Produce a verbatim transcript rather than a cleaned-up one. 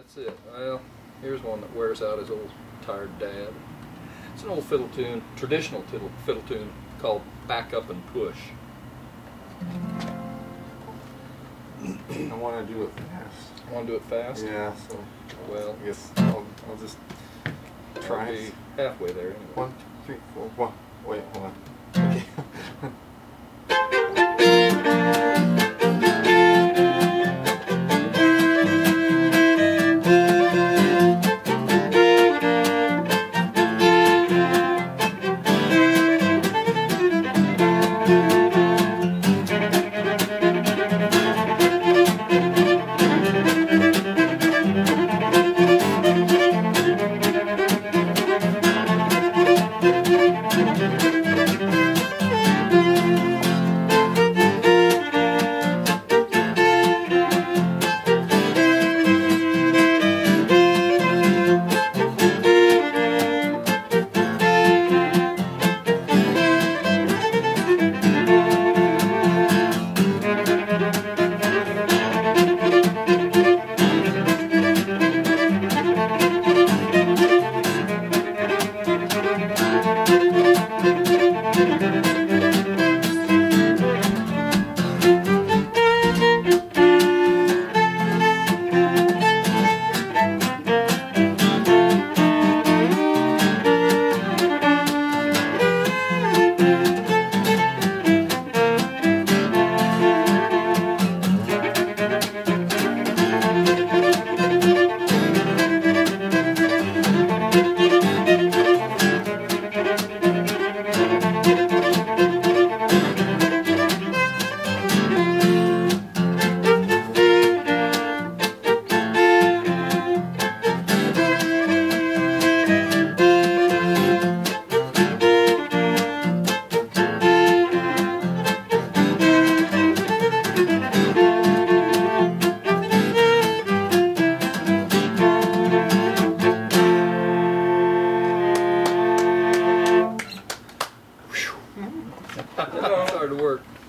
That's it. Well, here's one that wears out his old tired dad. It's an old fiddle tune, traditional fiddle, fiddle tune called Back Up and Push. I want to do it fast. Want to do it fast? Yeah, so well, I guess I'll, I'll just try. I'll be halfway there anyway. One, two, three, four. One. Wait, hold on. Okay.